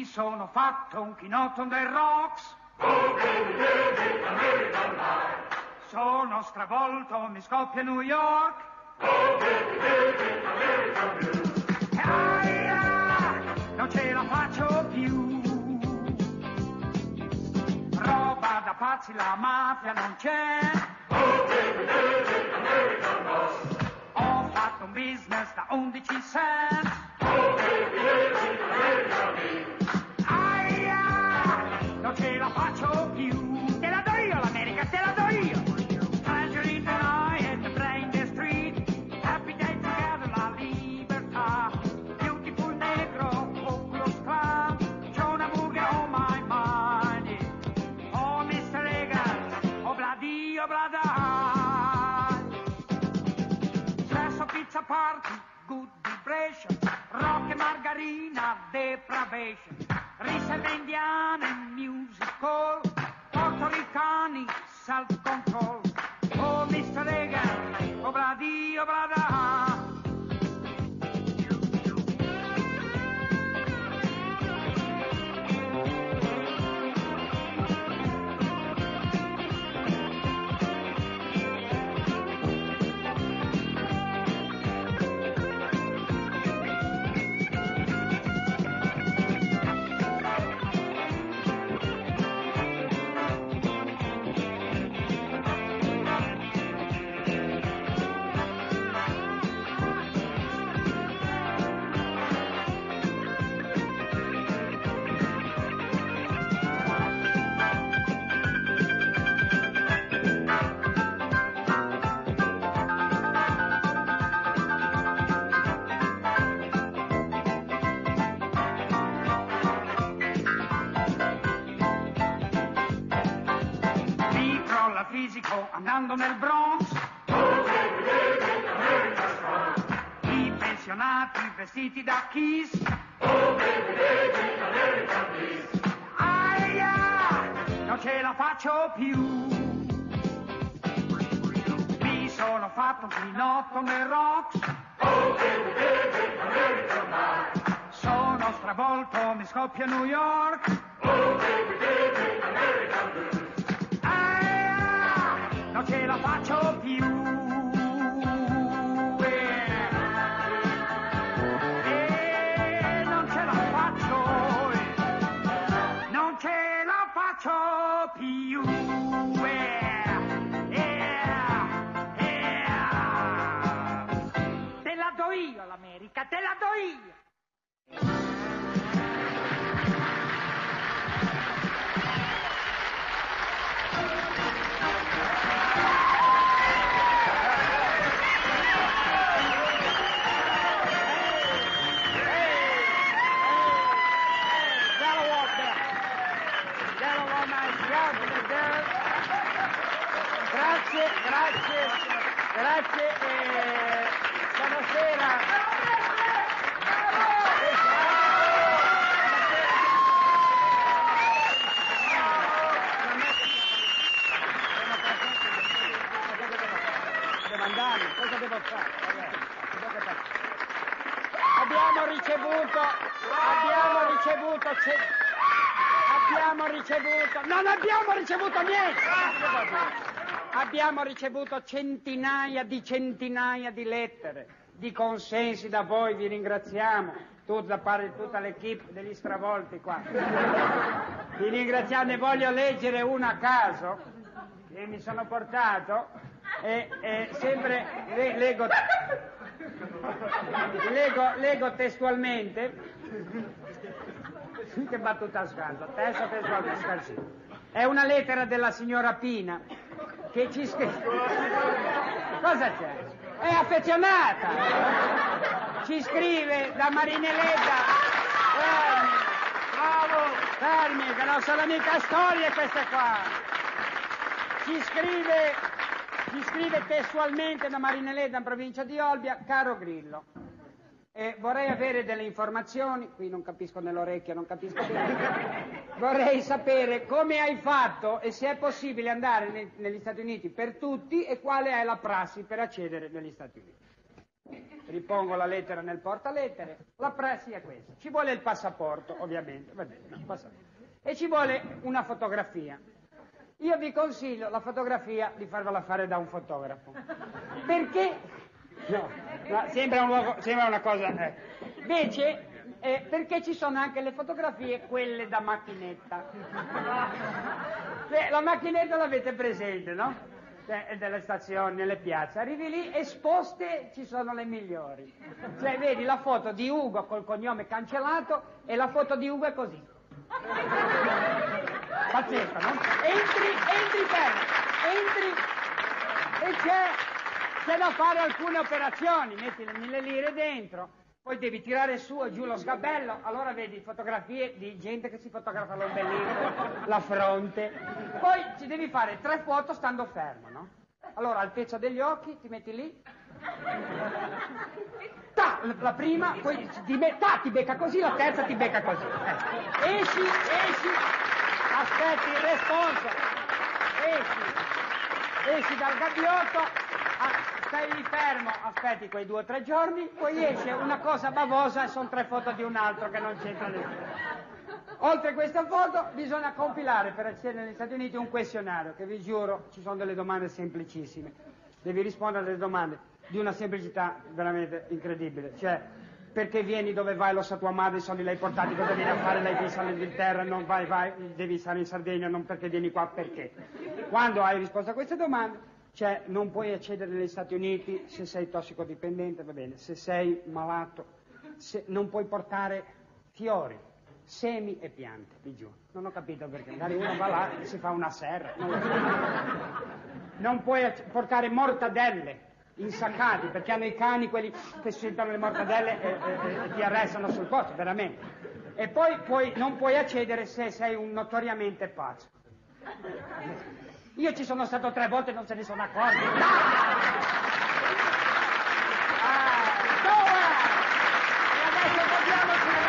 Mi sono fatto un chinotto del Rocks. Sono stravolto, mi scoppia New York. Non ce la faccio più. Roba da pazzi, la mafia non c'è. Ho fatto un business da 11 cent. Non ce la faccio più. Te la do io l'America, te la do io. Treasure in the night and the brain the street. Happy day together, la libertà. Beautiful negro, Oculus Club. C'ho una burger on my mind. Oh Mr. Reagan, obladi, oblada. Stesso pizza party, good vibration. Rock e margarina, depravation. Riserve indiane, musical. Portoricani, self-control. Oh, Mr. Reagan, obladi, oblada. Fisico andando nel Bronx. I pensionati vestiti da Kiss. Aia, non ce la faccio più. Mi sono fatto un chinotto nel Rocks. Sono stravolto, mi scoppia New York. Non ce la faccio più. Non ce la faccio. Non ce la faccio più. Te la do io l'America, te la do io. Grazie, buonasera. Devo andare, cosa devo fare? Non abbiamo ricevuto niente. Abbiamo ricevuto centinaia di lettere, di consensi da voi, vi ringraziamo, da parte di tutta l'equipe degli stravolti qua. Vi ringraziamo, ne voglio leggere una a caso che mi sono portato e sempre leggo testualmente. Che battuta a scanso, testualmente. È una lettera della signora Pina che ci scrive. Cosa c'è? È affezionata. Ci scrive da Marinelletta. Fermi, che non sono mica storie queste qua. Ci scrive testualmente da Marinelletta, in provincia di Olbia. Caro Grillo, vorrei avere delle informazioni, qui non capisco nell'orecchio, non capisco bene. Vorrei sapere come hai fatto e se è possibile andare negli Stati Uniti per tutti e quale è la prassi per accedere negli Stati Uniti. ripongo la lettera nel portalettere, la prassi è questa. Ci vuole il passaporto, ovviamente, va bene, no, passaporto. E ci vuole una fotografia. Io vi consiglio la fotografia di farvela fare da un fotografo. Perché? No, sembra una cosa... Invece, perché ci sono anche le fotografie, quelle da macchinetta. La macchinetta l'avete presente, no? Delle stazioni, nelle piazze. Arrivi lì, esposte ci sono le migliori. Cioè, vedi la foto di Ugo col cognome cancellato e la foto di Ugo è così. Pazzesco, no? Entri e c'è da fare alcune operazioni, metti le 1000 lire dentro, poi devi tirare su e giù lo sgabello, allora vedi fotografie di gente che si fotografa l'ombelico, la fronte, poi ci devi fare 3 foto stando fermo, no? Allora altezza degli occhi, ti metti lì, la prima, poi ti becca così, la terza ti becca così. Esci, aspetti il responso, esci dal gabbiotto, stai lì fermo, aspetti quei 2 o 3 giorni, poi esce una cosa bavosa e sono 3 foto di un altro che non c'entra nessuno. Oltre a questa foto bisogna compilare per accedere negli Stati Uniti un questionario che vi giuro ci sono delle domande semplicissime. Devi rispondere alle domande di una semplicità veramente incredibile. Cioè, perché vieni, dove vai, lo sa tua madre, i soldi l'hai portati, cosa vieni a fare, lei pensa all'Inghilterra, non vai, devi stare in Sardegna, non perché vieni qua, perché. Quando hai risposto a queste domande, cioè non puoi accedere negli Stati Uniti se sei tossicodipendente, va bene, se sei malato, non puoi portare fiori, semi e piante, vi giuro. Non ho capito perché, magari uno va là e si fa una serra. Non puoi portare mortadelle insaccati, perché hanno i cani, quelli che sentono le mortadelle e ti arrestano sul posto, veramente. E poi non puoi accedere se sei un notoriamente pazzo. Io ci sono stato 3 volte e non se ne sono accorti. E adesso vediamoci la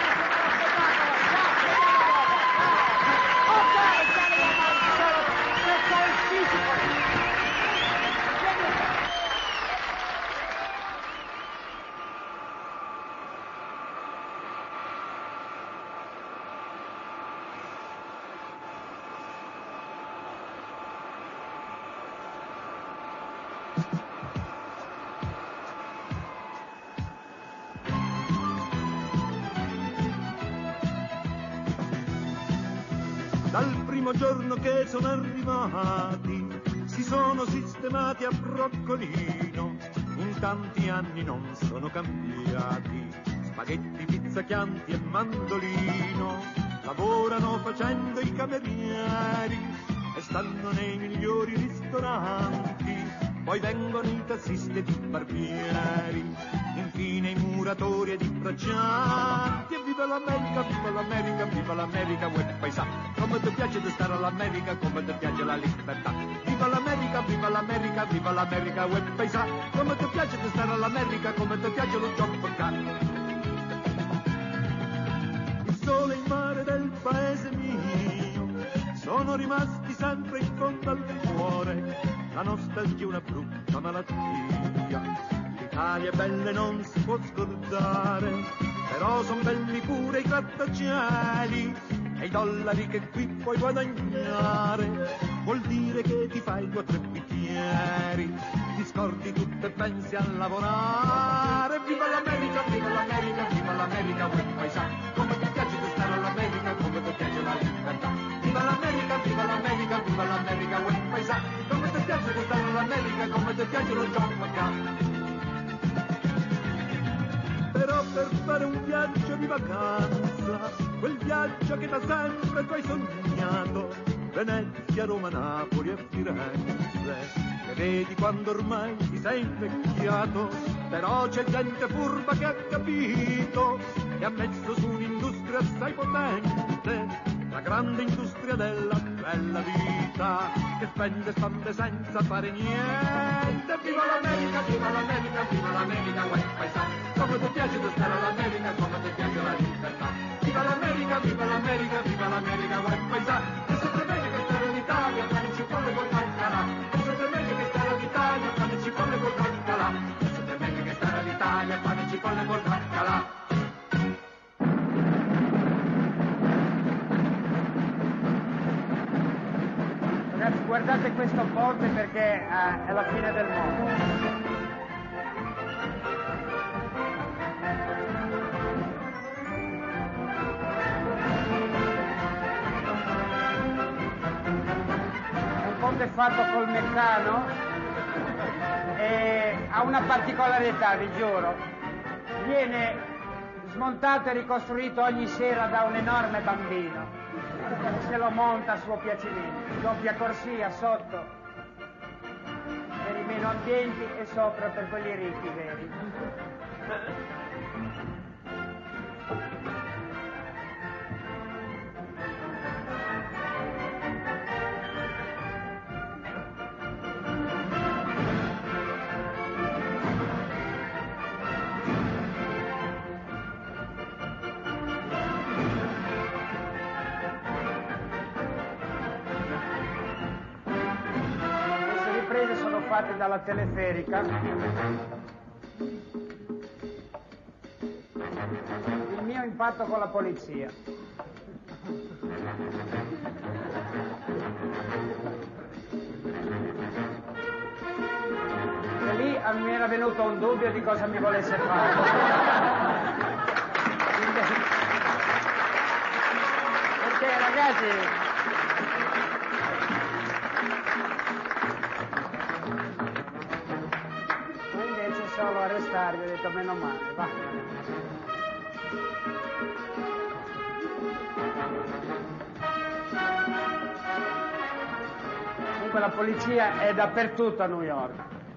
Dal primo giorno che sono arrivati si sono sistemati a broccolino, in tanti anni non sono cambiati, spaghetti, pizza, chianti e mandolino, lavorano facendo i camerieri e stanno nei migliori ristoranti, poi vengono i tassisti ed i barbieri, infine i muratori ed i braccianti. E viva l'America, viva l'America, viva l'America, uè paesà, come ti piace di stare all'America, come ti piace la libertà. Viva l'America, viva l'America, viva l'America, uè paesà, come ti piace di stare all'America, come ti piace lo gioco il sole e il mare del paese mio sono rimasti sempre in fondo al cuore, la nostalgia è una brutta malattia. L'Italia è bella e non si può scordare, però son belli pure i grattacieli e i dollari che qui puoi guadagnare. Vuol dire che ti fai 2 o 3 bicchieri, ti scordi tutto e pensi a lavorare. Viva l'America, viva l'America, viva l'America, uè paesà, come ti piace di stare all'America, come ti piace la libertà. Viva l'America, viva l'America, viva l'America, uè paesà, come ti piace di stare all'America, come ti piace lo gioco a casa. Però per fare un viaggio di vacanza, quel viaggio che da sempre tu hai sognato, Venezia, Roma, Napoli e Firenze, che vedi quando ormai ti sei invecchiato, però c'è gente furba che ha capito e ha messo su un'industria assai potente, la grande industria della bella vita, che spende soldi senza fare niente. Viva l'America, viva l'America, viva l'America, uè paesà, come ti piace di stare all'America, come ti piace la libertà. Viva l'America, viva l'America, viva l'America, uè paesà, è sempre meglio che stare all'Italia, quando ci vuole col baccalà. È sempre meglio che stare all'Italia, quando ci vuole col baccalà. È sempre meglio che stare all'Italia, quando Ragazzi, guardate questo ponte perché è la fine del mondo. È fatto col Meccano e ha una particolarità, vi giuro. Viene smontato e ricostruito ogni sera da un enorme bambino. Se lo monta a suo piacimento. Doppia corsia sotto per i meno ambienti e sopra per quelli ricchi veri. Fatte dalla teleferica. Il mio impatto con la polizia. E lì mi era venuto un dubbio di cosa mi volesse fare. Perché ragazzi, solo arrestarvi, ho detto meno male, va. Comunque la polizia è dappertutto a New York.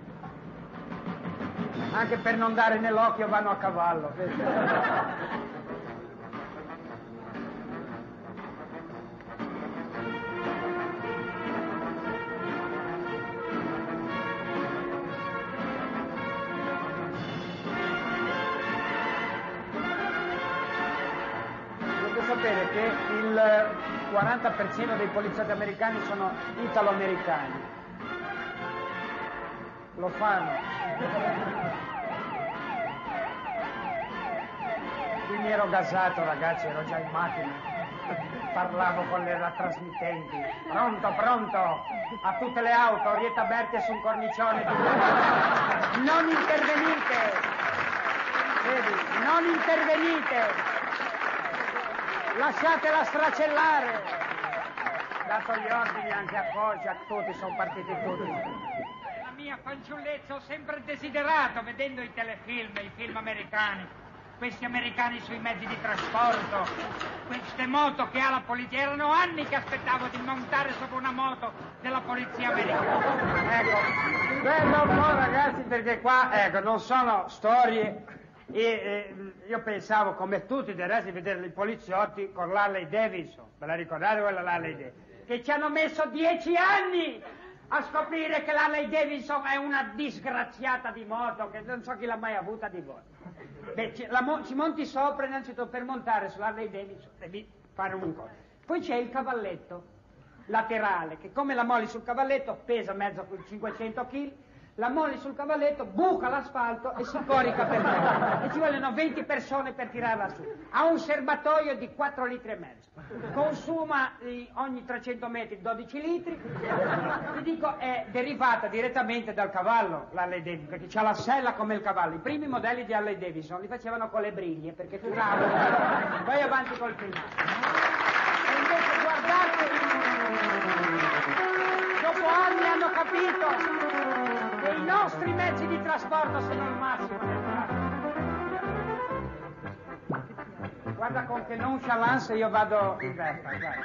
Anche per non dare nell'occhio vanno a cavallo. Sapere che il 40% dei poliziotti americani sono italo-americani. Lo fanno. Qui mi ero gasato, ragazzi, ero già in macchina. Parlavo con le trasmittenti. Pronto, pronto! A tutte le auto, Orietta Berti su un cornicione. Non intervenite! Vedi, non intervenite! Lasciatela stracellare! Dato gli ordini anche a Foggia, a tutti, sono partiti tutti. La mia fanciullezza ho sempre desiderato, vedendo i telefilm, i film americani, questi americani sui mezzi di trasporto, queste moto che ha la polizia. Erano anni che aspettavo di montare sopra una moto della polizia americana. Ecco, bello un po' ragazzi, perché qua, ecco, non sono storie. Io pensavo, come tutti del resto, di vedere i poliziotti con l'Harley Davidson, ve la ricordate quella l'Harley Davidson? Che ci hanno messo 10 anni a scoprire che l'Harley Davidson è una disgraziata di moto, che non so chi l'ha mai avuta di voi. Beh, ci monti sopra, innanzitutto per montare sull'Harley Davidson devi fare un cosa. Poi c'è il cavalletto laterale, che come la molli sul cavalletto pesa mezzo 500 kg, la molli sul cavalletto, buca l'asfalto e si corica per terra. E ci vogliono 20 persone per tirarla su. Ha un serbatoio di 4 litri e mezzo. Consuma ogni 300 metri 12 litri. Ti dico, è derivata direttamente dal cavallo, l'Harley Davidson, perché c'ha la sella come il cavallo. I primi modelli di Harley Davidson li facevano con le briglie, perché tiravano. Vai avanti col filmato. E invece guardate, dopo anni hanno capito che i nostri mezzi di trasporto sono il massimo del traffico. Guarda con che nonchalance io vado in Vespa, guarda.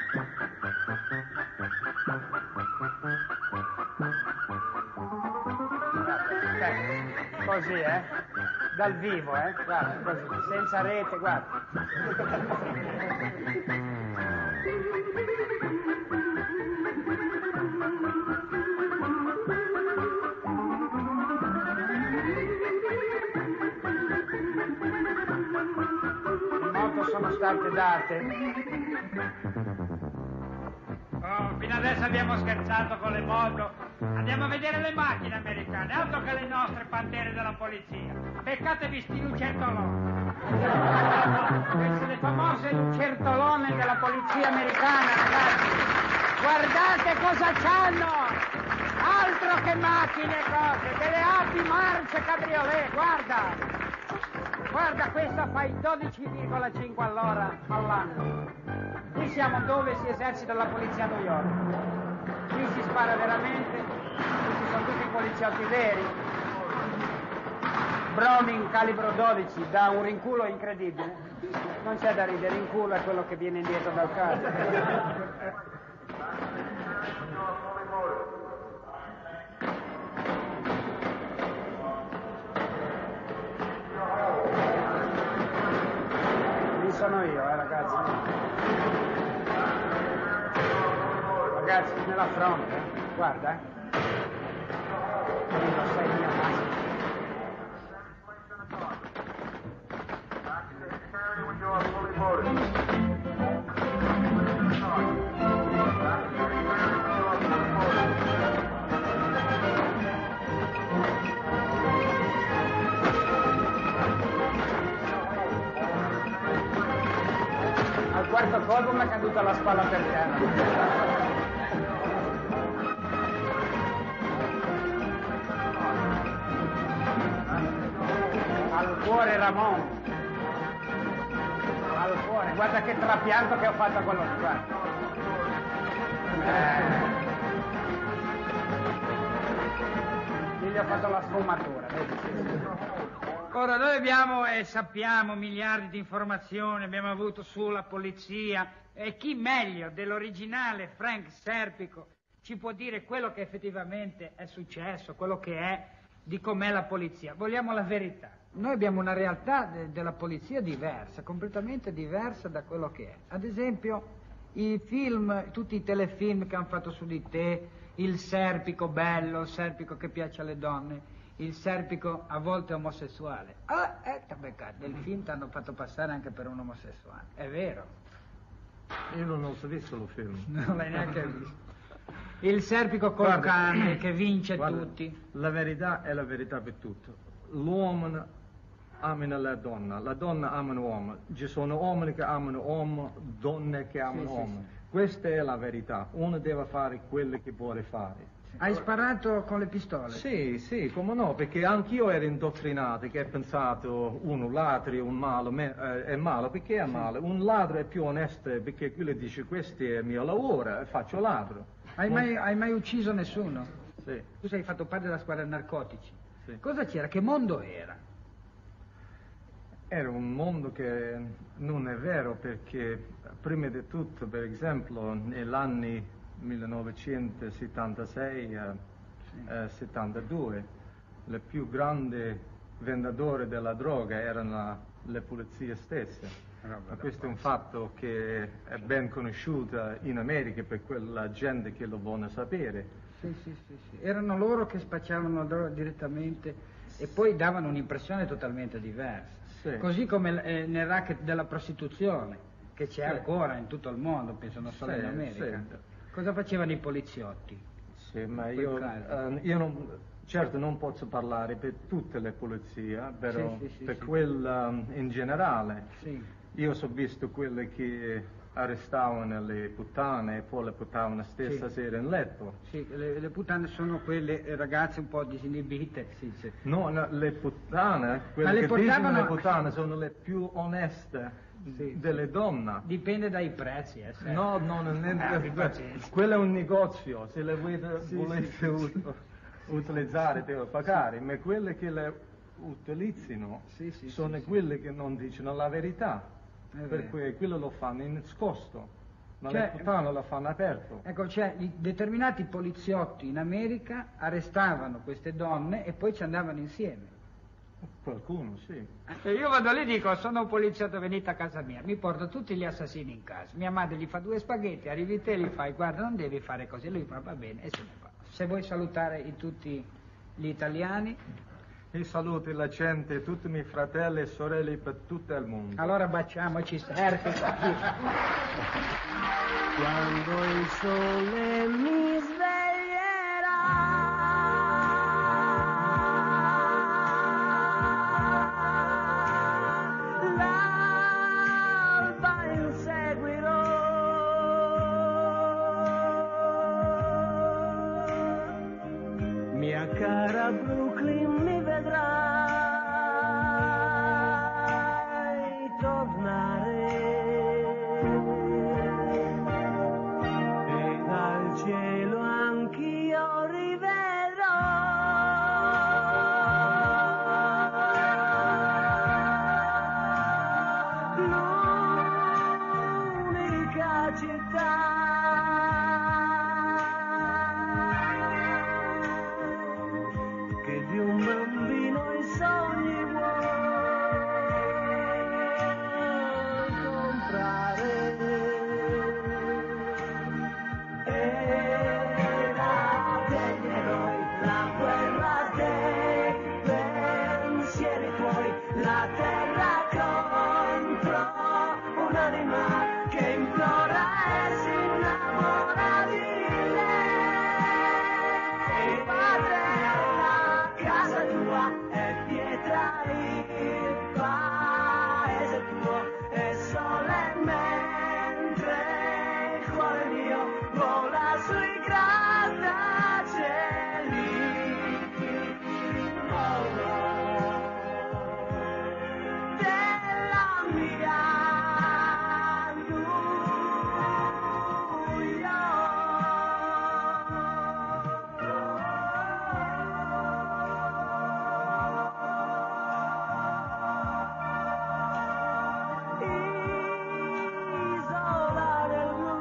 Così, dal vivo, guarda, così, senza rete, guarda. Sono state date. Oh, fino adesso abbiamo scherzato con le moto. Andiamo a vedere le macchine americane, altro che le nostre pantere della polizia. Beccatevi sti lucertoloni. Queste le famose lucertolone della polizia americana, ragazzi. Guardate cosa c'hanno? Altro che macchine e cose, delle api marce cabriolet, guarda! Guarda, questa fa i 12,5 all'ora all'anno. Qui siamo dove si esercita la polizia a New York. Qui si spara veramente, questi sono tutti poliziotti veri. Browning calibro 12 dà un rinculo incredibile. Non c'è da ridere, rinculo è quello che viene indietro dal carro. Sono io, ragazzi. Ragazzi, nella fronte, guarda. Non sei mia macchina. Al quarto colpo mi è caduta la spalla per terra. Al cuore Ramon. Al cuore, guarda che trapianto che ho fatto a quello, guarda. Gli ho fatto la sfumatura, vedi? Ora noi abbiamo e sappiamo miliardi di informazioni, abbiamo avuto sulla polizia e chi meglio dell'originale Frank Serpico ci può dire quello che effettivamente è successo, quello che è, di com'è la polizia. Vogliamo la verità. Noi abbiamo una realtà della polizia diversa, completamente diversa da quello che è. Ad esempio i film, tutti i telefilm che hanno fatto su di te, il Serpico bello, il Serpico che piace alle donne, il Serpico a volte omosessuale. Nel film ti hanno fatto passare anche per un omosessuale, è vero. Io non ho visto il film. Non l'hai neanche visto. Il Serpico col cane che vince tutti. La verità è la verità per tutto. L'uomo ama la donna ama l'uomo. Ci sono uomini che amano uomo, donne che amano uomo. Sì. Questa è la verità. Uno deve fare quello che vuole fare. Hai sparato con le pistole? Sì, come no, perché anch'io ero indottrinato che ho pensato un ladro è un malo, è malo, perché è male? Un ladro è più onesto perché quello dice questo è il mio lavoro e faccio ladro. Hai mai ucciso nessuno? Sì. Tu sei fatto parte della squadra narcotici. Sì. Cosa c'era? Che mondo era? Era un mondo che non è vero perché prima di tutto, per esempio, negli anni 1976 72 le più grandi venditori della droga erano le polizie stesse. Ma questo è un fatto che è ben conosciuto in America per quella gente che lo vuole sapere. Sì. Erano loro che spacciavano droga direttamente e poi davano un'impressione totalmente diversa. Sì. Così come nel racket della prostituzione, che c'è ancora in tutto il mondo, penso non solo in America. Sì. Cosa facevano i poliziotti? Sì, ma io certo non posso parlare per tutte le polizie, però per quella in generale. Sì. Io ho visto quelle che arrestavano le puttane e poi le portavano stessa sera in letto. Sì, le puttane sono quelle ragazze un po' disinibite. Sì. No, le puttane, quelle che dicono le puttane sono le più oneste. Delle donne. Dipende dai prezzi, No, non è quello è un negozio, se le volete utilizzare devo pagare, ma quelle che le utilizzano sono quelle che non dicono la verità, per cui quello lo fanno in nascosto, ma le puttane lo fanno aperto. Ecco, determinati poliziotti in America arrestavano queste donne e poi ci andavano insieme. Qualcuno, sì. E io vado lì e dico, sono un poliziotto, venite a casa mia, mi porto tutti gli assassini in casa. Mia madre gli fa 2 spaghetti, arrivi te e gli fai, guarda, non devi fare così. Lui fa, va bene, e se ne va. Se vuoi salutare tutti gli italiani. Io saluto la gente, tutti i miei fratelli e sorelle per tutto il mondo. Allora baciamoci, Serpico. Quando il sole mi sveglierà. cara Brooklyn, mi vedrai tornare e dal cielo anch'io rivedrò l'unica città che di un bambino i sogni vuol comprare. Era degli eroi la guerra dei pensieri tuoi, la terra contro un'anima che implora e si innamora di lei. Padre, la casa tua è pietra, il paese tuo è sole, mentre il cuore mio vola sui grattacieli. Della mia isola del blu,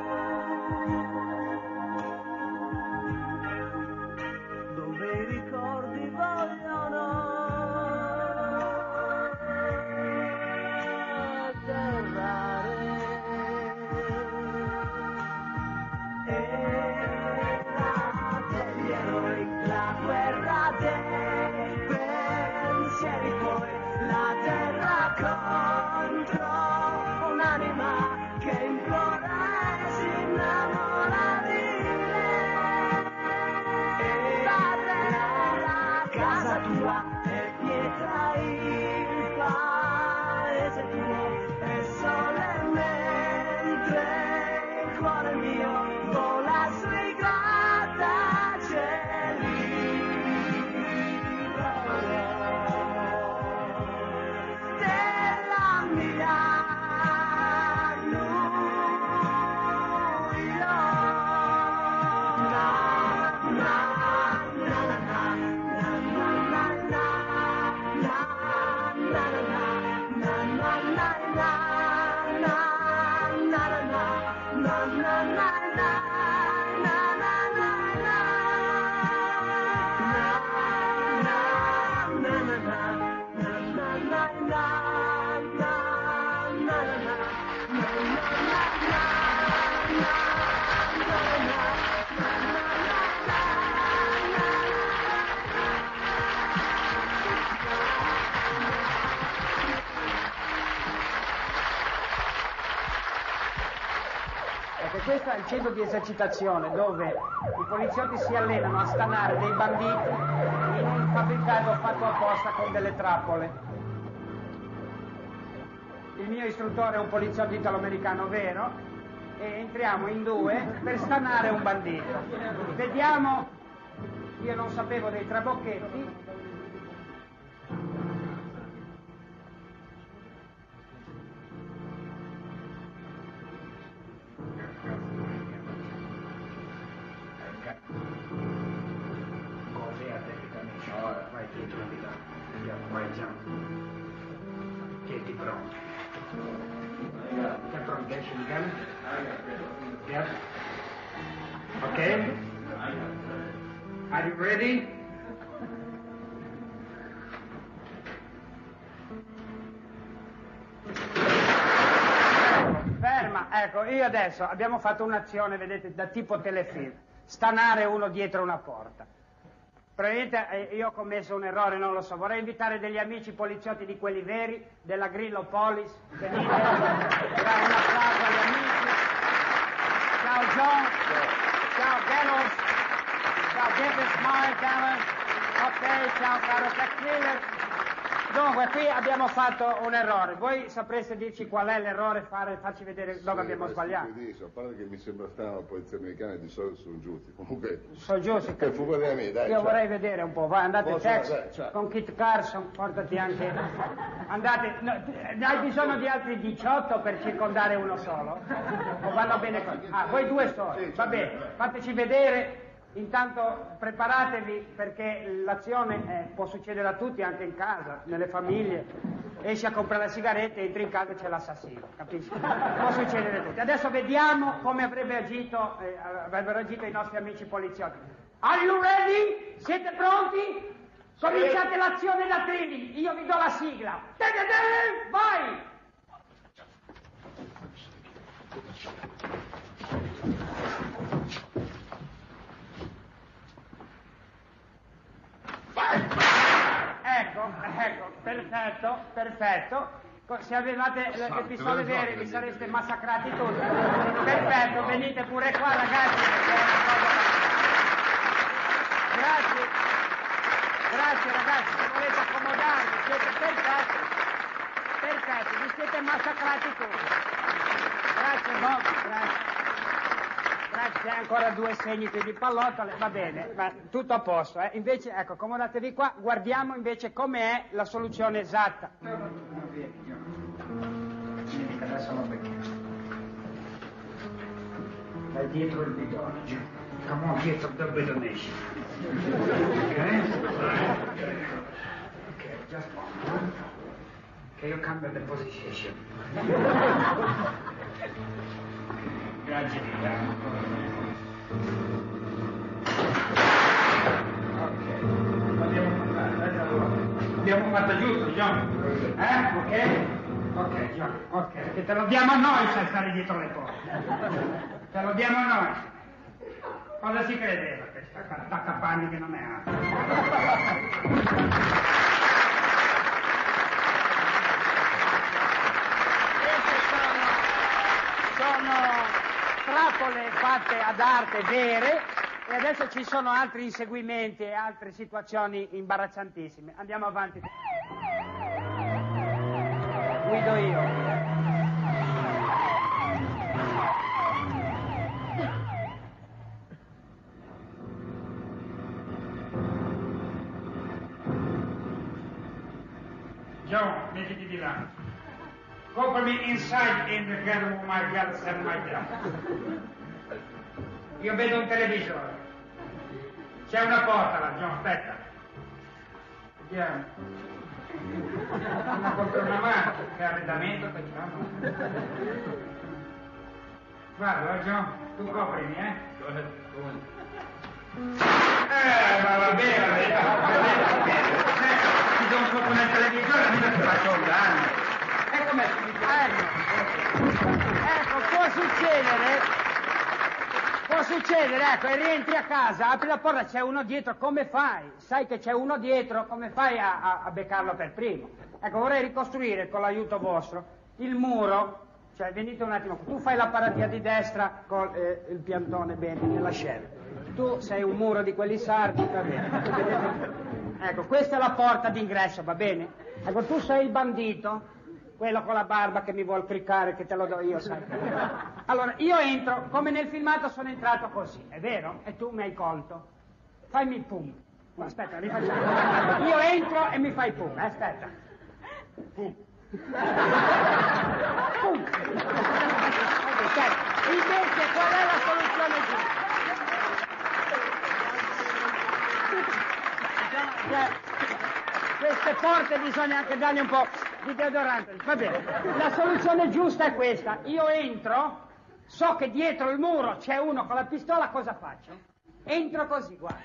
dove i ricordi vogliono atterrare. Era degli eroi la guerra dei pensieri tuoi, la terra contro un'anima che implora e si innamora di lei. Padre, la casa tua è pietra, il paese tuo è sole, mentre il cuore mio vola sui grattacieli. Della mia New York. Na, na, na, na, na, na, na, na, na, na, na, na, Perché questo è il centro di esercitazione dove i poliziotti si allenano a stanare dei banditi in un fabbricato fatto apposta con delle trappole. Il mio istruttore è un poliziotto italo-americano vero e entriamo in due per stanare un bandito. Vediamo, io non sapevo dei trabocchetti. Tienti pronto. Interrogation gun? Yes. Okay. Are you ready? Ferma, ecco, io adesso abbiamo fatto un'azione, vedete, da tipo telefilm. Stanare uno dietro una porta. Probabilmente io ho commesso un errore, non lo so. Vorrei invitare degli amici poliziotti di quelli veri, della Grillo Police, venite, dare un applauso agli amici. Ciao John, ciao Gallows, ciao David Smile, Dallas, ok, ciao caro Jack Miller. Dunque, qui abbiamo fatto un errore. Voi sapreste dirci qual è l'errore, farci vedere dove abbiamo sbagliato. A parte che mi sembra strano, la polizia americana di solito sono giusti. Comunque, Sono giusti. per favore a me, dai. Io vorrei vedere un po', vai, andate Posso- Tex dai, ciao. con Kit Carson, portati anche. Andate, no, hai bisogno di altri 18 per circondare uno solo? O vanno bene così? Ah, voi due soli, va bene, fateci vedere. Intanto preparatevi perché l'azione può succedere a tutti, anche in casa, nelle famiglie. Esci a comprare la sigaretta, entri in casa e c'è l'assassino, capisci? Può succedere a tutti. Adesso vediamo come avrebbero agito i nostri amici poliziotti. Are you ready? Siete pronti? Cominciate l'azione da Trini, io vi do la sigla. Vai! Ecco, perfetto. Se avevate le pistole vere vi sareste massacrati tutti. Perfetto, venite pure qua ragazzi. Grazie ragazzi, se volete accomodarvi, siete perfetti, vi siete massacrati tutti. Grazie Bob, grazie. Grazie, ancora 2 seguiti di pallottole, va bene, ma tutto a posto, eh? Invece, ecco, accomodatevi qua, guardiamo invece com'è la soluzione esatta. Adesso lo becchiamo. Vai dietro il bidone, giù. Come on, dietro the bidonation. Ok, just one. Che io cambio the position. Grazie di Abbiamo fatto giusto, John? Ok, John, ok. Che te lo diamo a noi se stare dietro le porte. Te lo diamo a noi. Cosa si credeva? Questa attaccapanni che non è altro. Sono trappole fatte ad arte vere e adesso ci sono altri inseguimenti e altre situazioni imbarazzantissime. Andiamo avanti. Guido io. Joe, mettiti di là. Coprimi inside in the girl with my girls and my girl. Io vedo un televisore. C'è una porta là, John, aspetta. Vediamo. Una contro una mano, che arredamento facciamo. Guarda, John, tu coprimi, ma va bene, va bene. Ti do un po' nel televisore, mica ti faccio un danno. E com'è ecco, può succedere, ecco, e rientri a casa, apri la porta, c'è uno dietro, come fai? Sai che c'è uno dietro, come fai a beccarlo per primo? Ecco, vorrei ricostruire con l'aiuto vostro il muro, cioè venite un attimo, tu fai la paratia di destra con il piantone bene nella scena. Tu sei un muro di quelli sardi, va bene. Ecco, questa è la porta d'ingresso, va bene? Ecco, tu sei il bandito, quello con la barba che mi vuol cliccare, che te lo do io, sai? Allora, io entro, come nel filmato sono entrato così, è vero? E tu mi hai colto. Fammi il pum. Aspetta, rifacciamo. Io entro e mi fai pum, aspetta. Pum. Pum. Okay. Invece, qual è la soluzione giusta? Queste porte bisogna anche dargli un po' di deodorante. Va bene. La soluzione giusta è questa. Io entro, so che dietro il muro c'è uno con la pistola, cosa faccio? Entro così, guarda.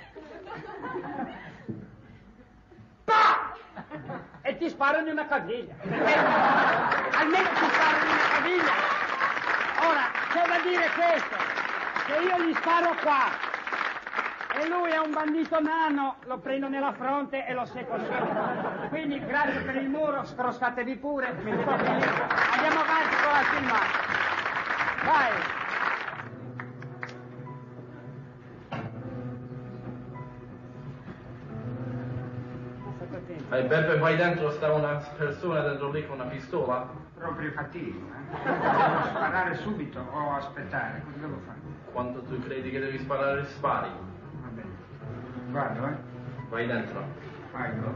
Pa! E ti sparo in una caviglia. Almeno ti sparo in una caviglia. Ora, c'è da dire questo, che io gli sparo qua. E lui è un bandito nano, lo prendo nella fronte e lo secco sopra. Quindi grazie per il muro, scrostatevi pure, andiamo avanti con la filmata. Vai! State attenti. Beppe, vai dentro, sta una persona dentro lì con una pistola? Proprio cattivo, Devo sparare subito o aspettare? Cosa devo fare? Quando tu credi che devi sparare, spari. Va bene. Guardo, Vai dentro. Vado.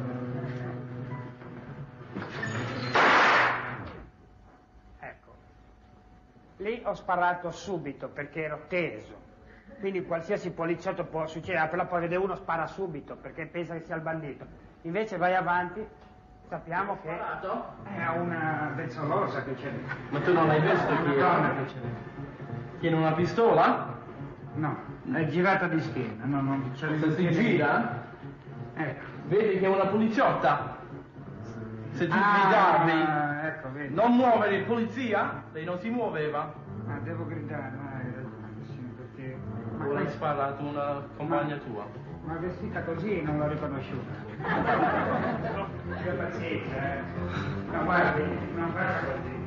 Ecco. Lì ho sparato subito perché ero teso. Quindi qualsiasi poliziotto può succedere, però poi vede uno spara subito perché pensa che sia il bandito. Invece vai avanti, sappiamo che è una bezzolosa che c'è dentro. Ma tu non hai visto chi Una donna è? che c'è dentro. Tiene una pistola? No, è girata di schiena, non c'è Se si gira, Ecco. vedi che è una poliziotta. Se tu gridavi, ecco, vedi. non muovere, polizia, lei non si muoveva. Ma devo gridare, ma hai ragione, sì, perché... Ora hai sparato una compagna tua. Ma vestita così non l'ho riconosciuta. Che pazienza, No, guardi, non faccia così.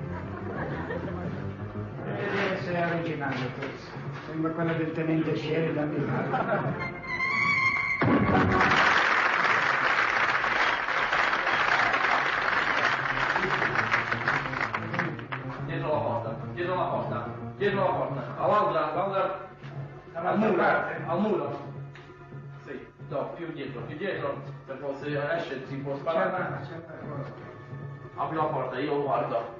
Deve essere originale questo. Sembra quella del tenente Sheridan di Malta. Dietro la porta, dietro la porta, dietro la porta. All'altra, al muro. Sì, no, più dietro, se fosse esce si può sparare. Apri la porta, io lo guardo.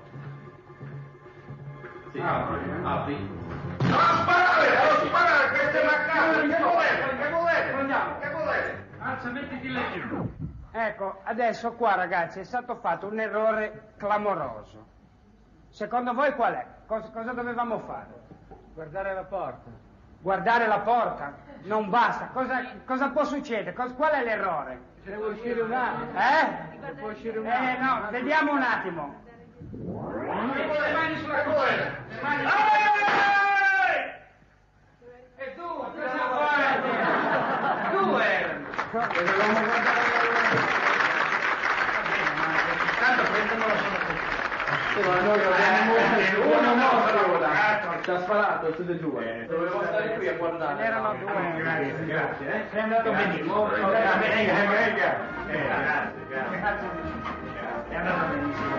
Sì, apri. Non sparare, che sei macabro, che volete? Alza, mettiti lì. Ecco, adesso qua ragazzi è stato fatto un errore clamoroso. Secondo voi qual è? Cosa dovevamo fare? Guardare la porta. Guardare la porta? Non basta. Cosa può succedere? Qual è l'errore? Deve uscire un attimo. Può uscire un attimo. No, vediamo un attimo. Le mani sulla colena. Le mani sulla E tu, cosa fai? Tu Dovevamo guardare tanto prendono la sola. Noi abbiamo uno morto ora. Ci ha sparato tutte e due. Dovevo stare qui a guardare. Erano due, grazie. È andato benissimo. Grazie. È andato benissimo.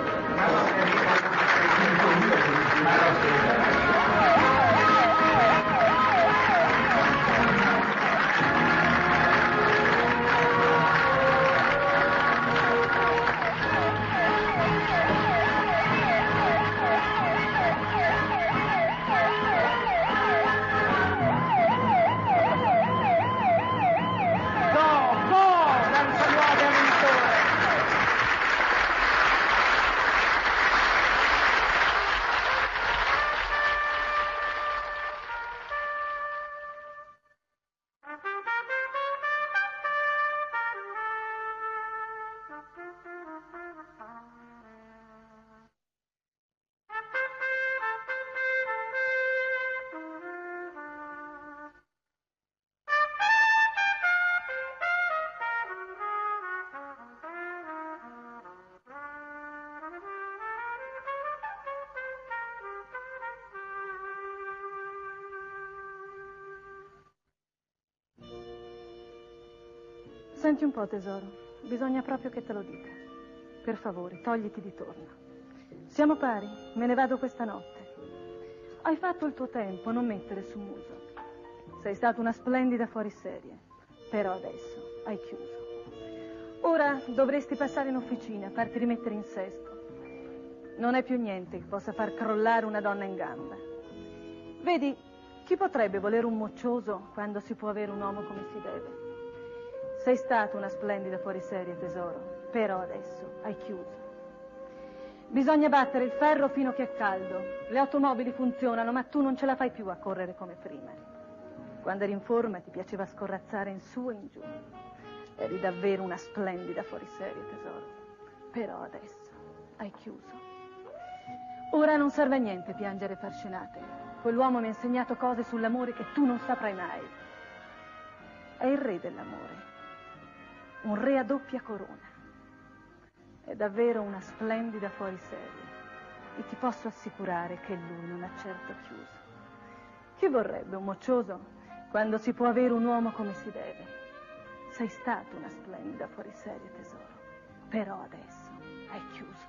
Senti un po', tesoro, bisogna proprio che te lo dica. Per favore, togliti di torno. Siamo pari, me ne vado questa notte. Hai fatto il tuo tempo, non mettere su muso. Sei stata una splendida fuoriserie, però adesso hai chiuso. Ora dovresti passare in officina, farti rimettere in sesto. Non è più niente che possa far crollare una donna in gamba. Vedi, chi potrebbe volere un moccioso quando si può avere un uomo come si deve? Sei stata una splendida fuoriserie, tesoro, però adesso hai chiuso. Bisogna battere il ferro fino che è caldo. Le automobili funzionano, ma tu non ce la fai più a correre come prima. Quando eri in forma ti piaceva scorrazzare in su e in giù. Eri davvero una splendida fuoriserie, tesoro, però adesso hai chiuso. Ora non serve a niente piangere e far scenate. Quell'uomo mi ha insegnato cose sull'amore che tu non saprai mai. È il re dell'amore. Un re a doppia corona. È davvero una splendida fuoriserie e ti posso assicurare che lui non ha certo chiuso. Chi vorrebbe un moccioso quando si può avere un uomo come si deve? Sei stata una splendida fuoriserie, tesoro, Però adesso è chiuso.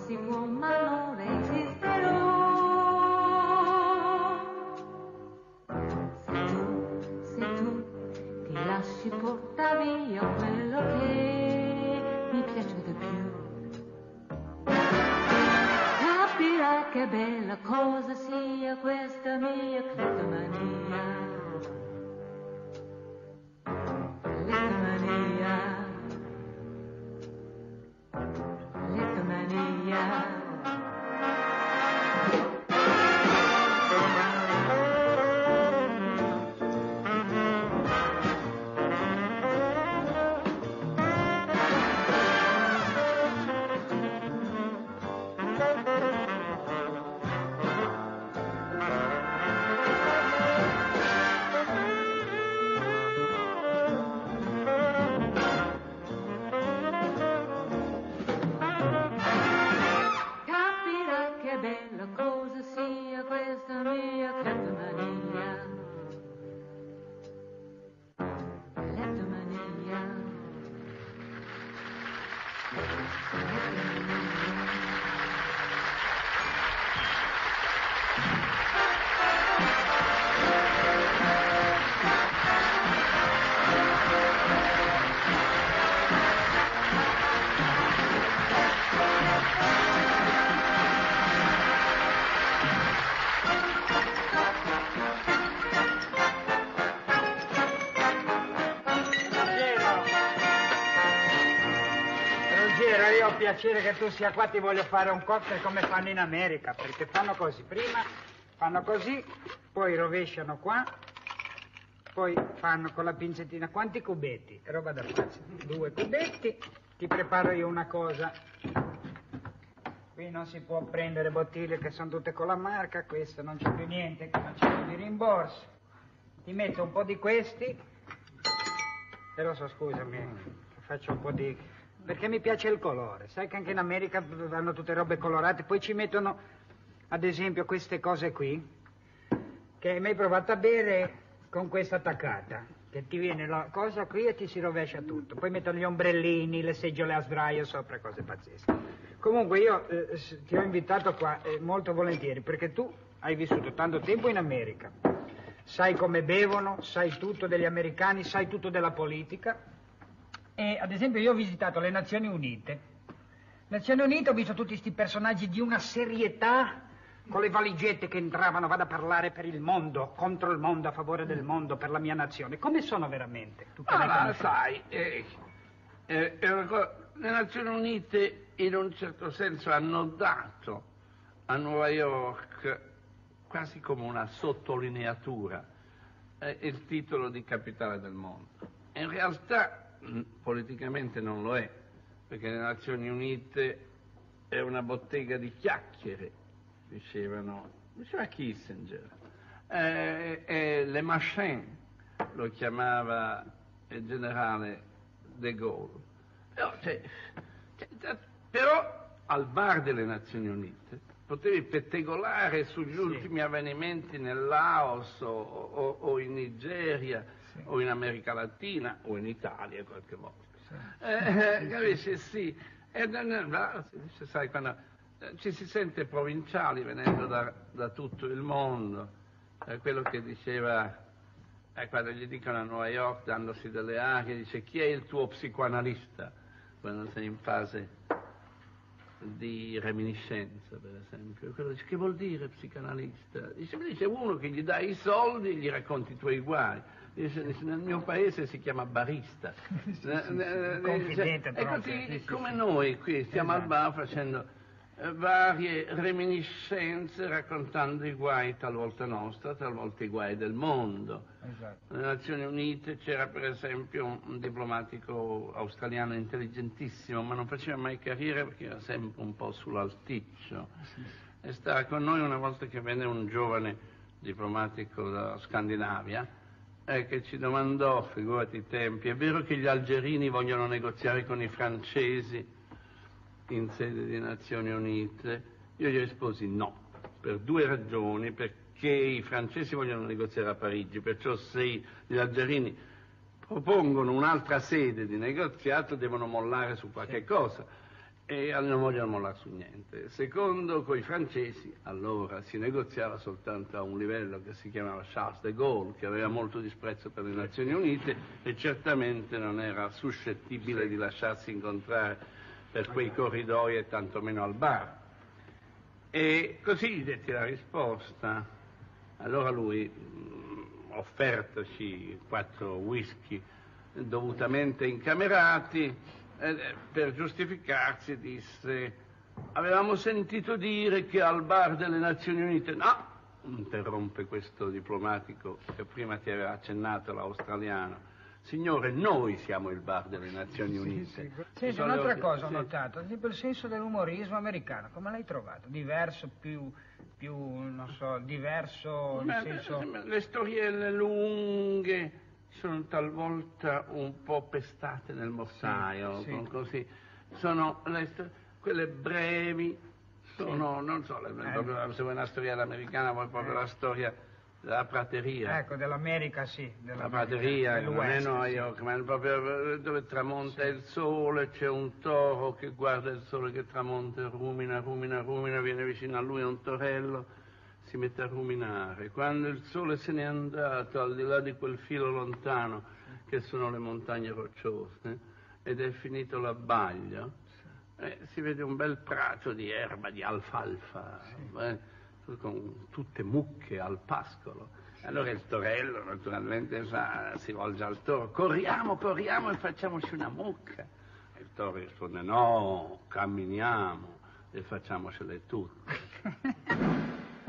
si può ma non resisterò. Se tu ti lasci portare via quello che mi piace di più, capirai che bella cosa sia questa mia cleptomania. Io ho piacere che tu sia qua, ti voglio fare un cocktail come fanno in America, perché fanno così, prima fanno così, poi rovesciano qua, poi fanno con la pinzettina quanti cubetti, roba da facile, 2 cubetti, ti preparo io una cosa, qui non si può prendere bottiglie che sono tutte con la marca, questo non c'è più niente, non c'è più di rimborso, ti metto un po' di questi, però scusami, faccio un po' di... perché mi piace il colore, sai che anche in America hanno tutte robe colorate, poi ci mettono ad esempio queste cose qui, che hai mai provato a bere con questa attaccata, che ti viene la cosa qui e ti si rovescia tutto, poi mettono gli ombrellini, le seggiole a sdraio sopra, cose pazzesche. Comunque io ti ho invitato qua molto volentieri, perché tu hai vissuto tanto tempo in America, sai come bevono, sai tutto degli americani, sai tutto della politica. E ad esempio io ho visitato le Nazioni Unite. Nazioni Unite ho visto tutti questi personaggi di una serietà, con le valigette che entravano, vado a parlare per il mondo, contro il mondo, a favore del mondo, per la mia nazione. Come sono veramente? Tu sai, le Nazioni Unite in un certo senso hanno dato a New York, quasi come una sottolineatura, il titolo di capitale del mondo. In realtà politicamente non lo è, perché le Nazioni Unite è una bottega di chiacchiere, diceva Kissinger, e le machine lo chiamava il generale de Gaulle. Però al bar delle Nazioni Unite potevi pettegolare sugli ultimi avvenimenti nel Laos o in Nigeria, o in America Latina, o in Italia qualche volta. Capisci? Sì. Sai, quando ci si sente provinciali venendo da tutto il mondo, quello che diceva, quando gli dicono a New York, dandosi delle arie, dice: chi è il tuo psicoanalista? Quando sei in fase di reminiscenza, per esempio. Quello dice: che vuol dire psicanalista? Dice uno che gli dai i soldi e gli racconti i tuoi guai. Dice, nel mio paese si chiama barista. Confidente, e così come noi qui stiamo al bar facendo varie reminiscenze, raccontando i guai talvolta nostra, talvolta i guai del mondo. Nelle Nazioni Unite c'era per esempio un diplomatico australiano intelligentissimo, ma non faceva mai carriera perché era sempre un po' sull'alticcio. E stava con noi una volta che venne un giovane diplomatico da Scandinavia, che ci domandò, figurati i tempi, è vero che gli algerini vogliono negoziare con i francesi in sede di Nazioni Unite? Io gli risposi no, per 2 ragioni: perché i francesi vogliono negoziare a Parigi, perciò se gli algerini propongono un'altra sede di negoziato devono mollare su qualche cosa, e non vogliono mollare su niente. Secondo, coi francesi, allora si negoziava soltanto a un livello che si chiamava Charles de Gaulle, che aveva molto disprezzo per le Nazioni Unite e certamente non era suscettibile di lasciarsi incontrare per quei corridoi e tantomeno al bar. E così gli detti la risposta. Allora lui, offertoci 4 whisky dovutamente incamerati, per giustificarsi disse: avevamo sentito dire che al bar delle Nazioni Unite... No, interrompe questo diplomatico che prima ti aveva accennato, l'australiano. Signore, noi siamo il bar delle Nazioni Unite. Senti, un'altra cosa ho notato, tipo il senso dell'umorismo americano, come l'hai trovato? Diverso, più non so, diverso nel senso... Le storielle lunghe sono talvolta un po' pestate nel mortaio, così. Sono quelle brevi, sono, non so, proprio, se vuoi una storiella americana, vuoi proprio la storia della prateria. Ecco, dell'America, sì. La prateria, non è New ma è proprio dove tramonta il sole, c'è un toro che guarda il sole che tramonta, rumina, viene vicino a lui un torello, si mette a ruminare. Quando il sole se n'è andato al di là di quel filo lontano che sono le montagne rocciose ed è finito l'abbaglio, si vede un bel prato di erba, di alfalfa, con tutte mucche al pascolo. Allora il torello naturalmente si volge al toro: corriamo e facciamoci una mucca. E il toro risponde: no, camminiamo e facciamocele tutte.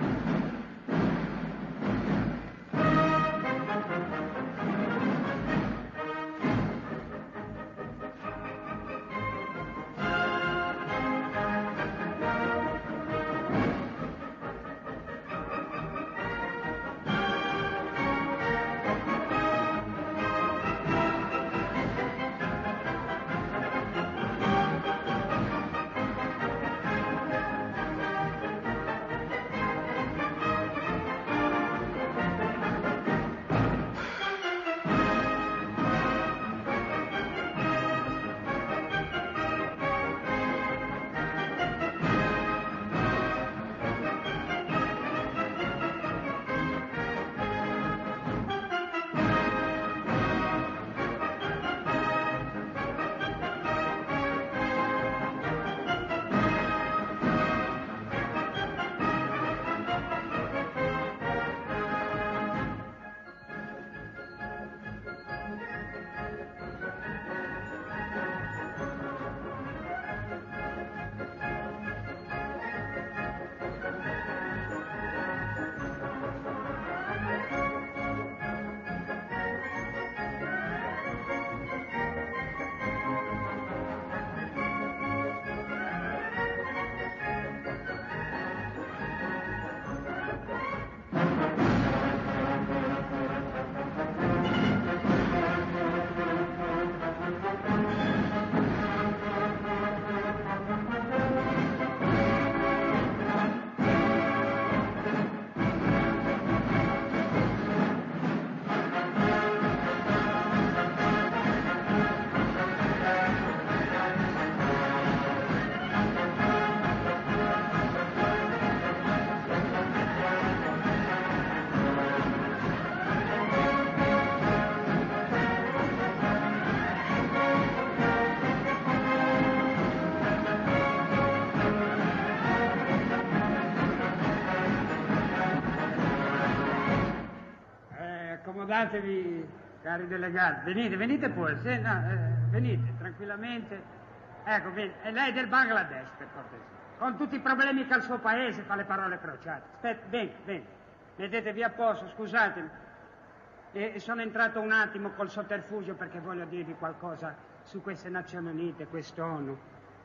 Accomodatevi, cari delegati. Venite pure, venite tranquillamente. Ecco, e lei è del Bangladesh, per cortesia. Con tutti i problemi che ha il suo paese fa le parole crociate. Aspetta, bene. Mettetevi a posto, scusatemi. E sono entrato un attimo col sotterfugio perché voglio dirvi qualcosa su queste Nazioni Unite, quest'ONU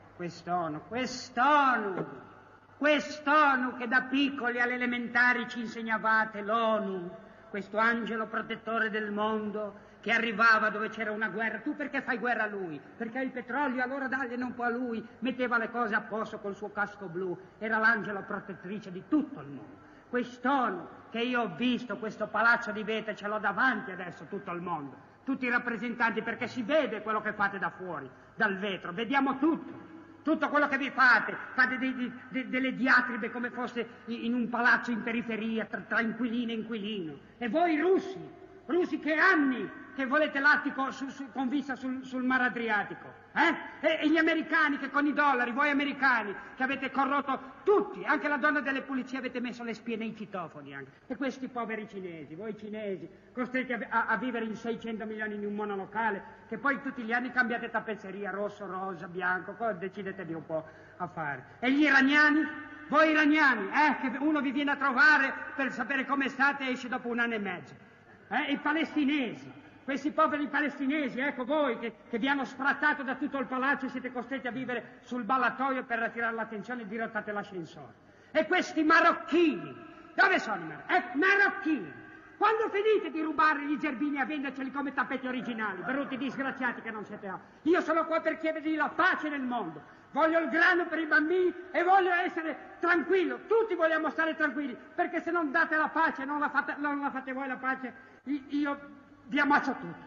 che da piccoli alle elementari ci insegnavate, l'ONU. Questo angelo protettore del mondo che arrivava dove c'era una guerra. Tu perché fai guerra a lui? Perché hai il petrolio, allora dagliene un po' a lui. Metteva le cose a posto col suo casco blu. Era l'angelo protettrice di tutto il mondo. Quest'ONU che io ho visto, questo palazzo di vetro, ce l'ho davanti adesso tutto il mondo. Tutti i rappresentanti, perché si vede quello che fate da fuori, dal vetro. Vediamo tutto. Tutto quello che vi fate delle diatribe come fosse in un palazzo in periferia, tra inquilino e inquilino. E voi russi che anni che volete l'attico con vista sul Mar Adriatico, E gli americani che con i dollari, voi americani che avete corrotto tutti, anche la donna delle pulizie avete messo le spie nei citofoni anche. E questi poveri cinesi, voi cinesi, costretti a vivere in 600 milioni in un monolocale, che poi tutti gli anni cambiate tappezzeria, rosso, rosa, bianco, cosa decidetevi un po' a fare. E gli iraniani? Voi iraniani, che uno vi viene a trovare per sapere come state e esce dopo 1 anno e mezzo. I palestinesi. Questi poveri palestinesi, ecco voi che vi hanno sfrattato da tutto il palazzo e siete costretti a vivere sul ballatoio per attirare l'attenzione e dirottate l'ascensore. E questi marocchini, dove sono i marocchini? Marocchini! Quando finite di rubare gli zerbini a venderceli come tappeti originali, brutti disgraziati che non siete altro? Io sono qua per chiedervi la pace nel mondo. Voglio il grano per i bambini e voglio essere tranquillo. Tutti vogliamo stare tranquilli, perché se non date la pace, non la fate voi la pace, io vi ammazzo tutti.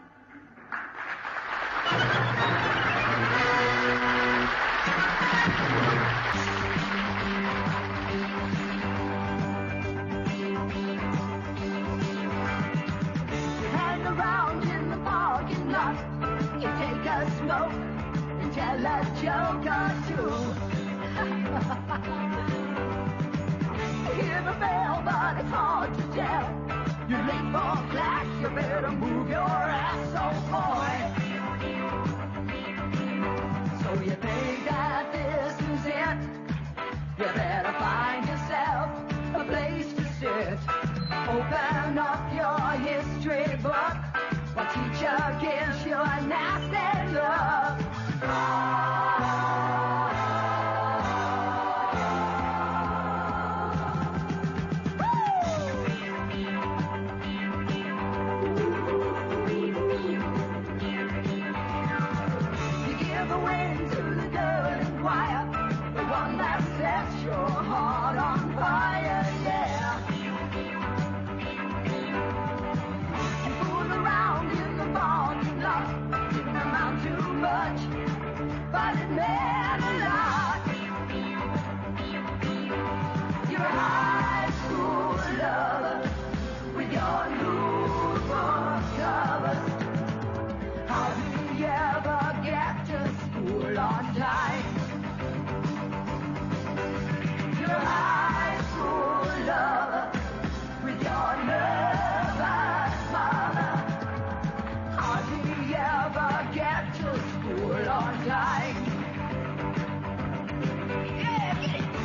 Hang around in the parking lot, you take a smoke and tell a joke or two. Hear the bell, but it's hard to tell. You're late for class, you better move your ass, oh boy. So you think that this is it? You better find yourself a place to sit. Open up your history book, while teacher gives you a nasty look. Your heart on fire, yeah. You fool around in the parking lot, didn't amount to much, but it meant a lot. You're a high school lover with your new book covers. How do you ever get to school on time? High school lover with your nervous mother. How do you ever get to school on time? Yeah, get it.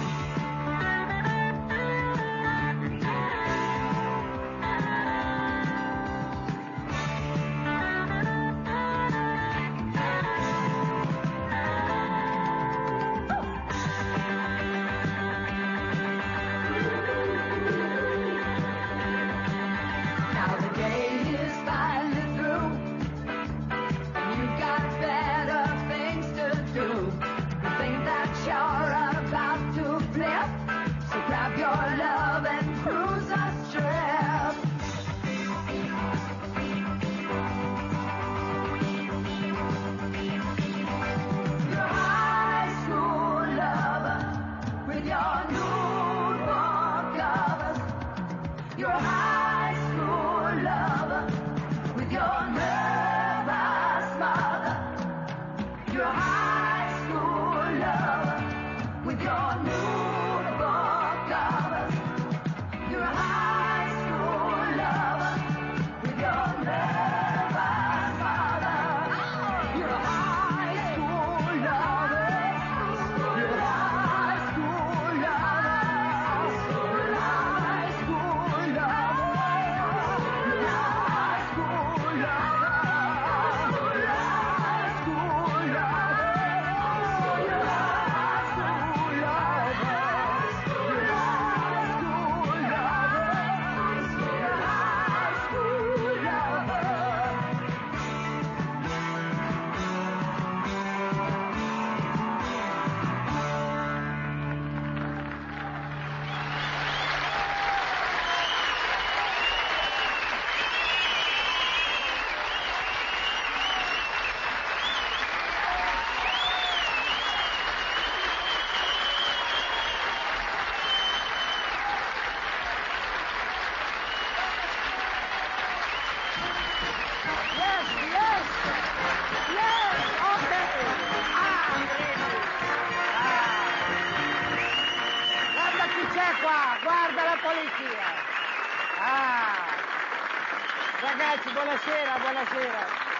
è qua, guarda la polizia. Ah. Ragazzi, buonasera, buonasera.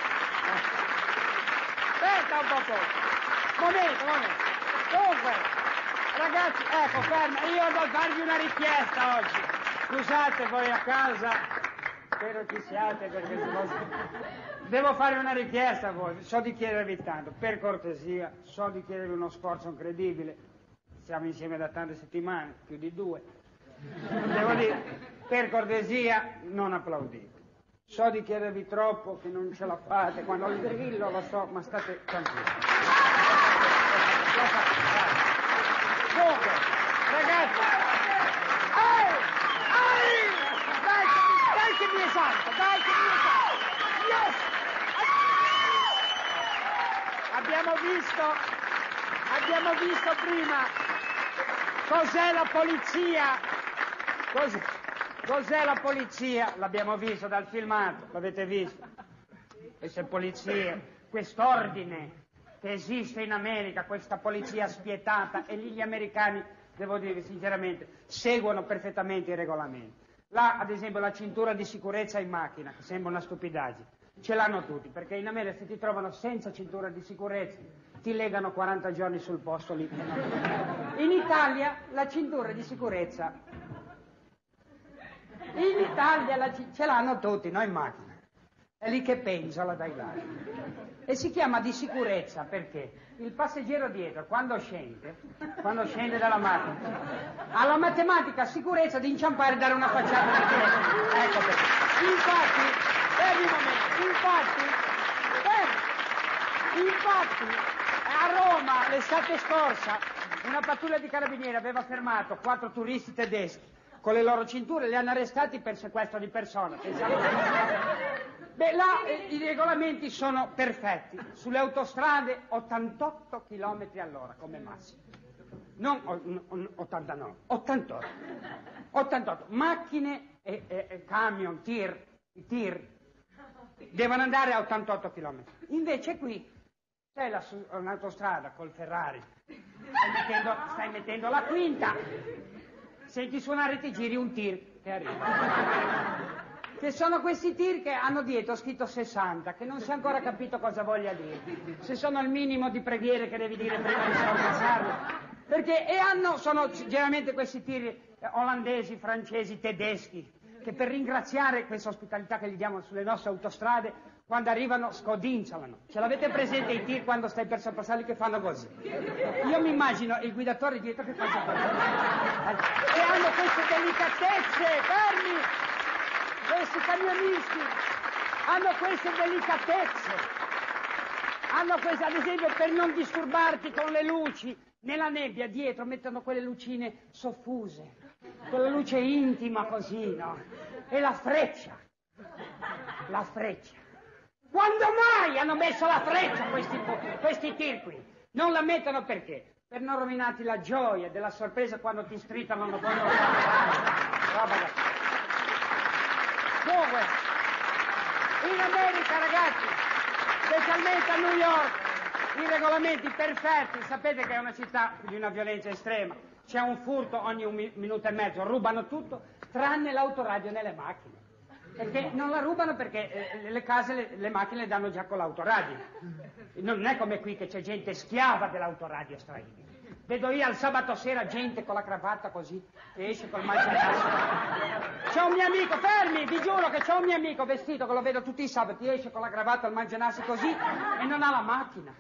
Aspetta un po'. Momento. Comunque, ragazzi, ecco, ferma, io devo farvi una richiesta oggi. Scusate voi a casa, spero ci siate perché devo fare una richiesta a voi. So di chiedervi tanto, per cortesia, so di chiedervi uno sforzo incredibile. Siamo insieme da tante settimane, più di 2. Devo dire, per cortesia, non applaudite. So di chiedervi troppo, che non ce la fate, quando il grillo lo so, ma state tranquilli. Comunque, ragazzi, dai che mi esalto, yes! Abbiamo visto prima cos'è la polizia, cos'è la polizia, l'abbiamo visto dal filmato, l'avete visto? Queste polizie, quest'ordine che esiste in America, questa polizia spietata, e lì gli americani, devo dire sinceramente, seguono perfettamente i regolamenti. Là, ad esempio, la cintura di sicurezza in macchina, che sembra una stupidaggine, ce l'hanno tutti, perché in America se ti trovano senza cintura di sicurezza ti legano 40 giorni sul posto lì. In Italia la cintura di sicurezza, ce l'hanno tutti, no, in macchina. È lì che penzola dai lati. E si chiama di sicurezza perché il passeggero dietro, quando scende dalla macchina, ha la matematica sicurezza di inciampare e dare una facciata di testa. Ecco perché. Infatti, a Roma, l'estate scorsa, una pattuglia di carabinieri aveva fermato 4 turisti tedeschi con le loro cinture, li hanno arrestati per sequestro di persona. Beh, là i regolamenti sono perfetti. Sulle autostrade 88 km all'ora come massimo. Non 89, 88. Macchine e camion, tir devono andare a 88 km. Invece qui c'è un'autostrada col Ferrari, stai mettendo la quinta, senti suonare, ti giri un tir che arriva. Che sono questi tir che hanno dietro scritto 60, che non si è ancora capito cosa voglia dire. Se sono il minimo di preghiere che devi dire prima di sorpassarlo. Perché sono generalmente questi tir olandesi, francesi, tedeschi, che per ringraziare questa ospitalità che gli diamo sulle nostre autostrade, quando arrivano scodinzolano. Ce l'avete presente i tir quando stai per sorpassarli che fanno così? Io mi immagino il guidatore dietro che fa così. E hanno queste delicatezze, fermi! Questi camionisti hanno queste delicatezze, ad esempio, per non disturbarti con le luci, nella nebbia dietro mettono quelle lucine soffuse, quella luce intima così, no? E la freccia. Quando mai hanno messo la freccia questi tir qui? Non la mettono perché? Per non rovinarti la gioia della sorpresa quando ti stritano roba da... Comunque, in America, ragazzi, specialmente a New York, i regolamenti perfetti, sapete che è una città di una violenza estrema, c'è un furto ogni un minuto e mezzo, rubano tutto, tranne l'autoradio nelle macchine. Perché non la rubano perché le case, le macchine le danno già con l'autoradio. Non è come qui che c'è gente schiava dell'autoradio straini. Vedo io al sabato sera gente con la cravatta così, che esce col mangianasso. C'è un mio amico, fermi, vi giuro che c'è un mio amico vestito, che lo vedo tutti i sabati, esce con la cravatta al mangianasso così e non ha la macchina.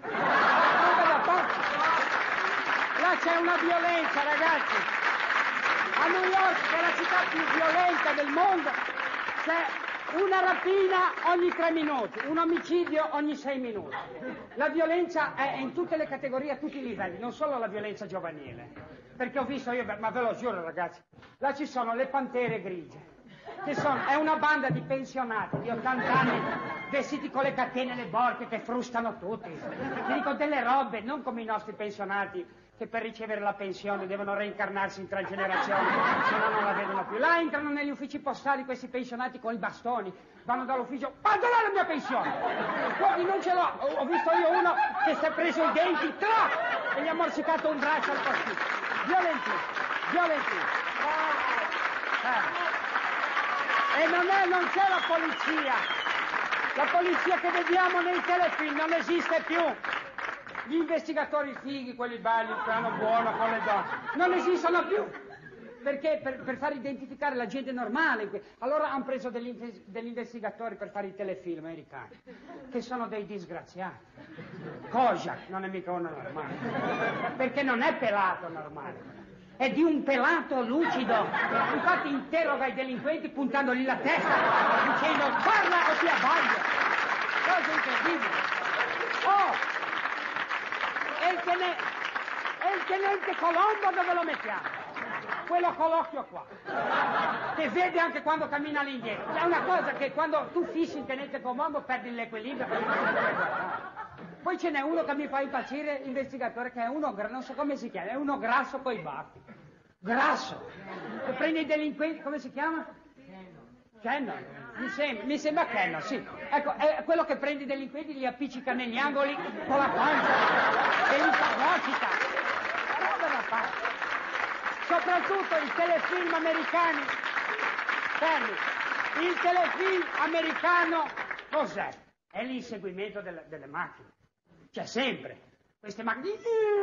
Là c'è una violenza, ragazzi. A New York, che è la città più violenta del mondo, c'è una rapina ogni 3 minuti, un omicidio ogni 6 minuti. La violenza è in tutte le categorie, a tutti i livelli, non solo la violenza giovanile. Perché ho visto io, ma ve lo giuro ragazzi, là ci sono le pantere grigie, è una banda di pensionati di 80 anni, vestiti con le catene e le borchie che frustano tutti. Ti dico delle robe, non come i nostri pensionati, che per ricevere la pensione devono reincarnarsi in 3 generazioni, se no non la vedono più. Là entrano negli uffici postali questi pensionati con i bastoni, vanno dall'ufficio, quando è la mia pensione? Guardi, non ce l'ho, ho visto io uno che si è preso i denti, e gli ha morsicato un braccio al postino. Violentino. E non c'è la polizia. La polizia che vediamo nei telefilm non esiste più. Gli investigatori fighi, quelli belli, il piano buono con le donne, non esistono più. Perché per far identificare la gente normale. Allora hanno preso degli investigatori per fare i telefilm americani, che sono dei disgraziati. Kojak non è mica uno normale, perché non è pelato normale. È di un pelato lucido. Infatti interroga i delinquenti puntandogli la testa, dicendo parla o ti abbaglio. Cosa incredibile. Oh! E il tenente Colombo dove lo mettiamo? Quello con l'occhio qua, che vede anche quando cammina all'indietro. È una cosa che quando tu fissi il tenente Colombo perdi l'equilibrio. Poi ce n'è uno che mi fa impazzire, investigatore, che è uno, non so come si chiama, è uno grasso coi baffi. Grasso. Che prende i delinquenti, come si chiama? Cannon. Mi sembra Cannon, sì. Ecco, è quello che prende i delinquenti, li appiccica negli angoli con la pancia e li fagocita. Roba da fare. Soprattutto i telefilm americani. Fermi. Il telefilm americano cos'è? È l'inseguimento delle macchine. C'è sempre. Queste macchine.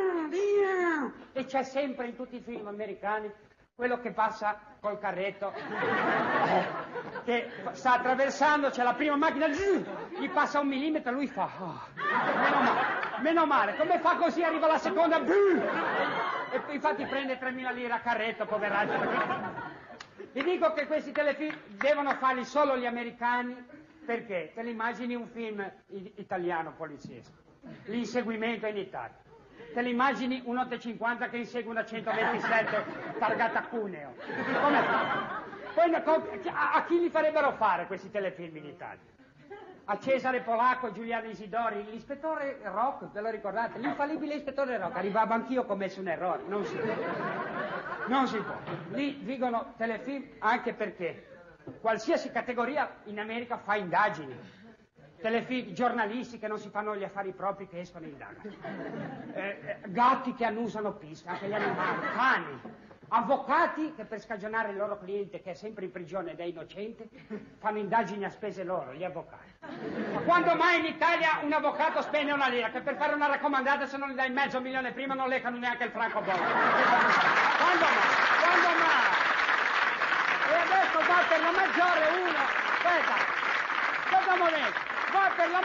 E c'è sempre in tutti i film americani quello che passa col carretto, che sta attraversando, c'è la prima macchina, gli passa 1 millimetro, lui fa, meno male, come fa così arriva la seconda, e infatti prende 3.000 lire a carretto, poveraccio. Vi dico che questi telefilm devono farli solo gli americani, perché te li immagini un film italiano poliziesco, l'inseguimento in Italia. Te l'immagini un 850 che insegue una 127 targata Cuneo? Come fa? Poi a chi li farebbero fare questi telefilm in Italia? A Cesare Polacco, Giuliano Isidori, l'ispettore Rock, ve lo ricordate? L'infallibile ispettore Rock, arrivavo anch'io, ho commesso un errore, non si può. Lì dicono telefilm anche perché qualsiasi categoria in America fa indagini. Telefilm, giornalisti che non si fanno gli affari propri che escono in indagine, gatti che annusano piste, anche gli animali, cani, avvocati che per scagionare il loro cliente che è sempre in prigione ed è innocente fanno indagini a spese loro, gli avvocati. Ma quando mai in Italia un avvocato spende 1 lira che per fare una raccomandata se non gli dai $500.000 prima non leccano neanche il francobollo? Quando mai? E adesso va per la maggiore uno, aspetta, cosa volete? Va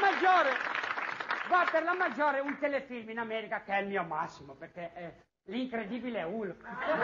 per la maggiore un telefilm in America che è il mio massimo, perché è l'incredibile Hulk.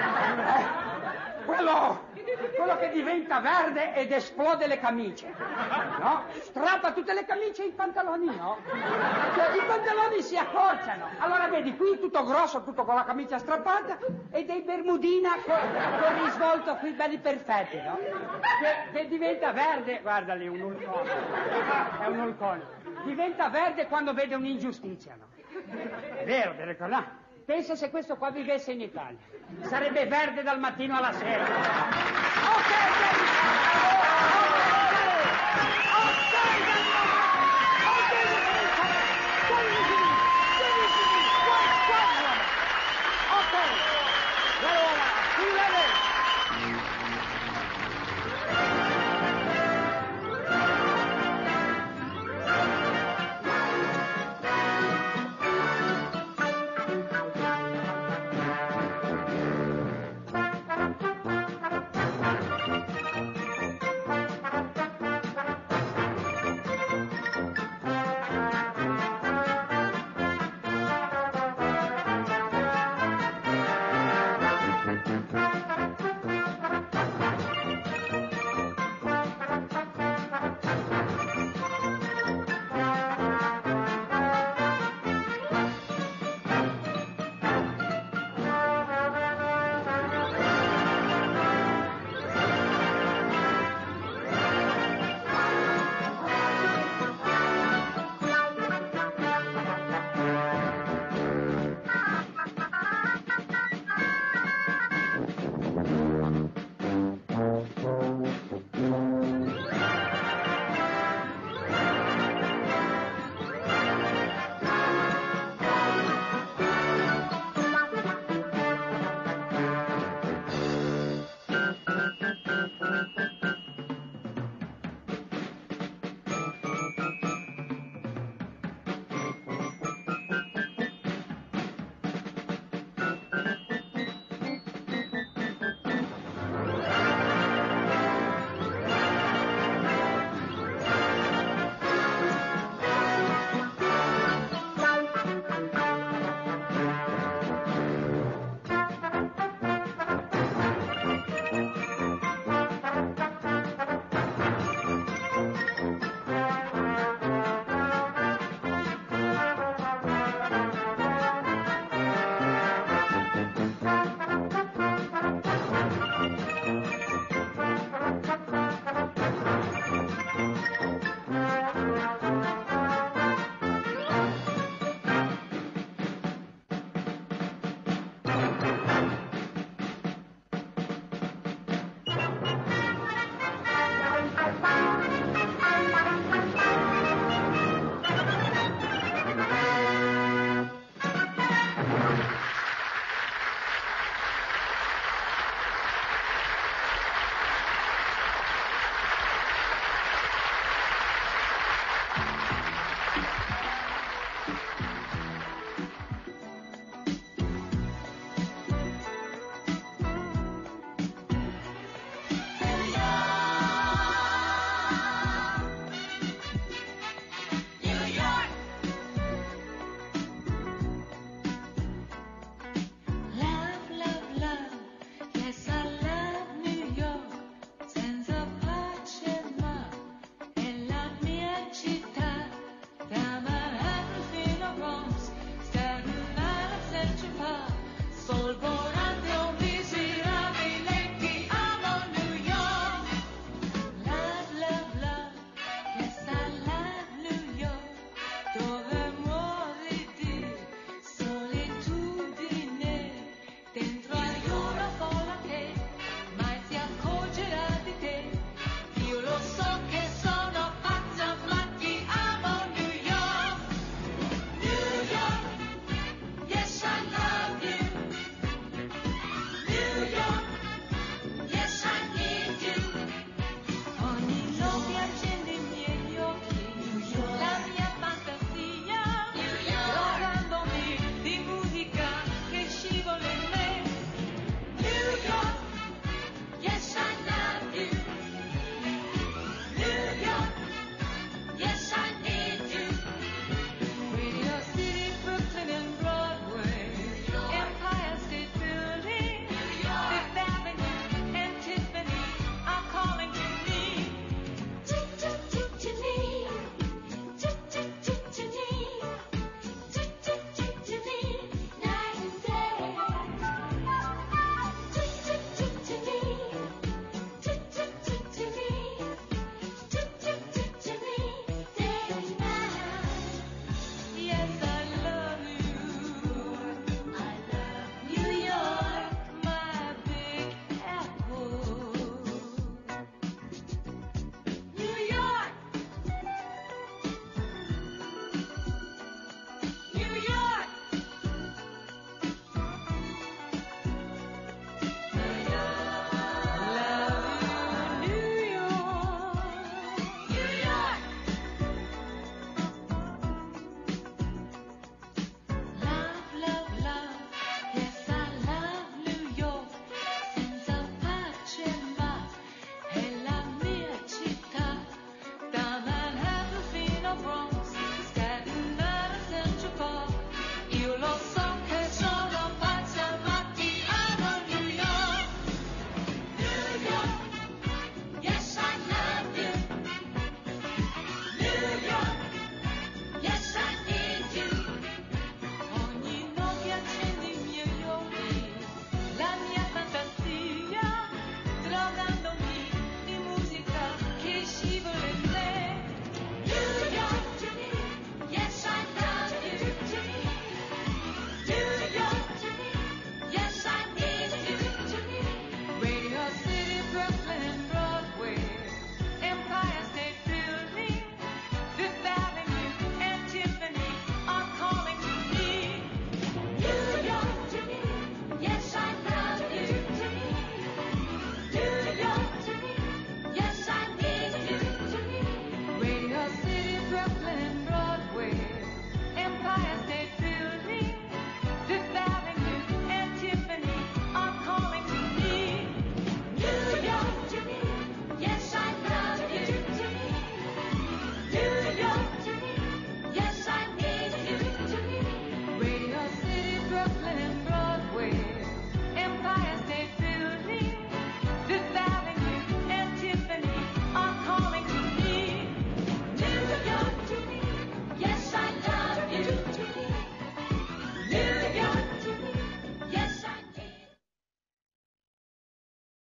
Quello che diventa verde ed esplode le camicie, no? Strappa tutte le camicie e i pantaloni, no? Cioè, i pantaloni si accorciano. Allora vedi, qui tutto grosso, tutto con la camicia strappata, e dei bermudina con risvolto qui belli perfetti, no? Che diventa verde, guarda lì, un ulcone. È un ulcone. Diventa verde quando vede un'ingiustizia, no? È vero, devi ricordare. Pensa se questo qua vivesse in Italia. Sarebbe verde dal mattino alla sera. Ok.